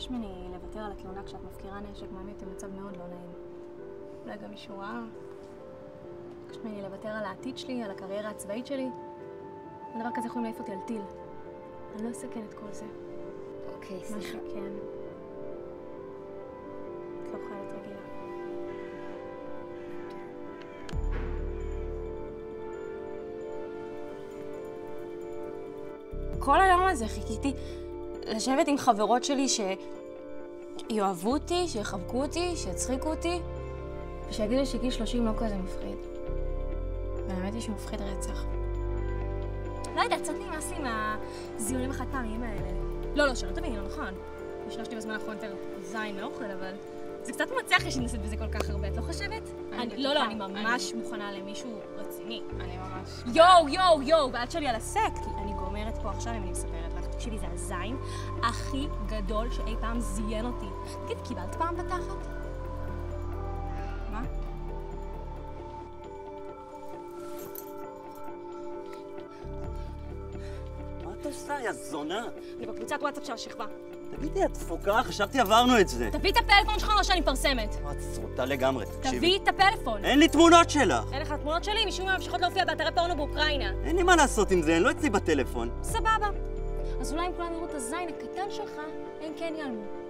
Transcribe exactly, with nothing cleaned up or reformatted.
ביקש ממני לוותר על התלונה כשאת מפקירה נשק, מעמיד אותי במצב מאוד לא נעים. אולי גם מישהו רע. ביקש ממני לוותר על העתיד שלי, על הקריירה הצבאית שלי. הדבר כזה יכולים להעיף אותי על טיל. אני לא אסכן את כל זה. אוקיי, סליחה. מה שכן. את לא חיילת רגילה. כל היום הזה חיכיתי לשבת עם חברות שלי שיאהבו אותי, שיחבקו אותי, שיצחיקו אותי, ושיגידו לי שגיל שלושים לא כזה מפחיד. והאמת היא שהוא מפחיד רצח. לא יודעת, קצת נמאס לי מהזיונים החד פעמיים האלה. לא, לא, שלא תביני, לא נכון. השלשתי בזמן האחרון יותר זין מאוכל, אבל זה קצת מצליח יש לנסות בזה כל כך הרבה, את לא חושבת? לא, לא, אני ממש מוכנה למישהו רציני. אני ממש... יואו, יואו, יואו, ועד שלי על הסקט. אני גומרת פה עכשיו אם אני מספרת לך. תקשיבי, זה הזין הכי גדול שאי פעם זיין אותי. תגיד, קיבלת פעם בתחת? מה? מה את עושה, יא זונה? אני בקבוצת וואטסאפ של השכבה. תגידי, את דפוקה? חשבתי עברנו את זה. תביא את הפלאפון שלך או שאני מפרסמת. את סרוטה לגמרי, תקשיבי. תביא את הפלאפון. אין לי תמונות שלך. אין לך תמונות שלי? משום מה ממשיכות להופיע באתרי פורנו באוקראינה. אין לי מה לעשות עם זה, אני לא אצלי בטלפון. סבבה. אז אולי אם כולם יראו את הזין הקטן שלך, הם כן ייעלמו.